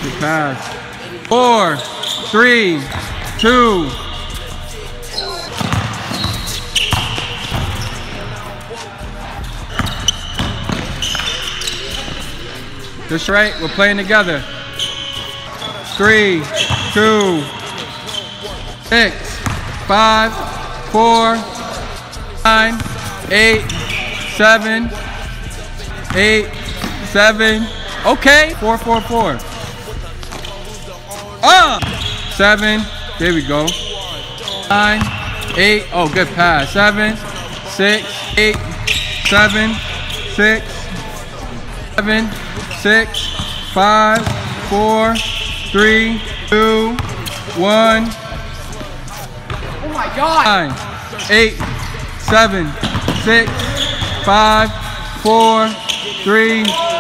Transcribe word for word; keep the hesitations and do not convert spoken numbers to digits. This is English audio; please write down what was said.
Good pass. Four, three, two. That's right, we're playing together. Three, two, six, five, four, nine, eight, seven, eight, seven. Okay, four, four, four. Ah, seven. There we go. Nine, eight. Oh, good pass. Seven, six, eight, seven, six, seven, six, five, four, three, two, one. Oh my God! Nine, eight, seven, six, five, four, three.